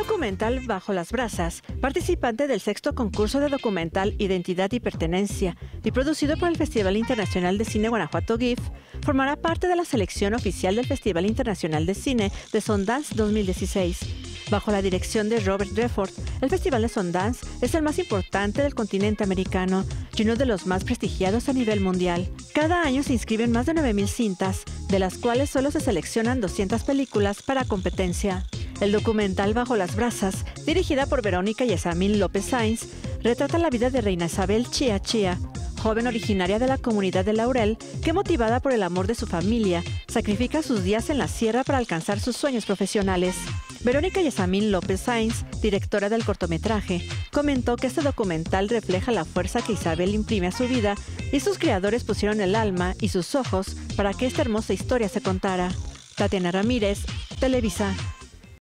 documental Bajo las Brasas, participante del sexto concurso de documental Identidad y Pertenencia y producido por el Festival Internacional de Cine Guanajuato GIF, formará parte de la selección oficial del Festival Internacional de Cine de Sundance 2016. Bajo la dirección de Robert Redford, el Festival de Sundance es el más importante del continente americano y uno de los más prestigiados a nivel mundial. Cada año se inscriben más de 9,000 cintas, de las cuales solo se seleccionan 200 películas para competencia. El documental Bajo las Brasas, dirigida por Verónica Yesamín López Sainz, retrata la vida de Reina Isabel Chía Chía, joven originaria de la comunidad de Laurel, que motivada por el amor de su familia, sacrifica sus días en la sierra para alcanzar sus sueños profesionales. Verónica Yesamín López Sainz, directora del cortometraje, comentó que este documental refleja la fuerza que Isabel imprime a su vida y sus creadores pusieron el alma y sus ojos para que esta hermosa historia se contara. Tatiana Ramírez, Televisa.